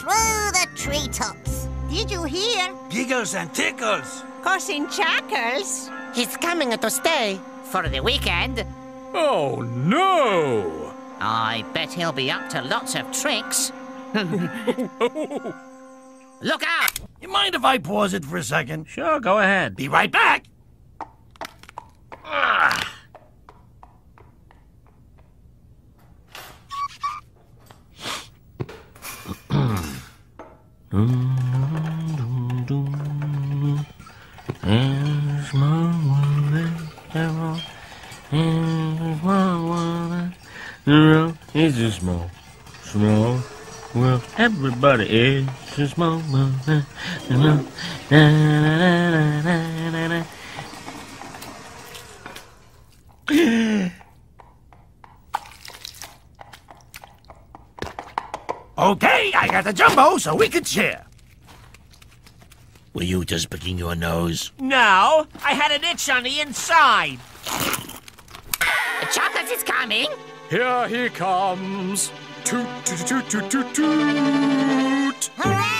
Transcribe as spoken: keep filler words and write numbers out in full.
through the treetops. Did you hear? Giggles and tickles. Cousin Chuckles. He's coming to stay for the weekend. Oh, no! I bet he'll be up to lots of tricks. Look out! You mind if I pause it for a second? Sure, go ahead. Be right back. Ah. It's a small, small world. Everybody is a small world. Okay, I got the jumbo so we could share. Were you just picking your nose? No, I had an itch on the inside. Chuckles is coming. Here he comes. Toot, toot, toot, toot, toot, toot. Hooray!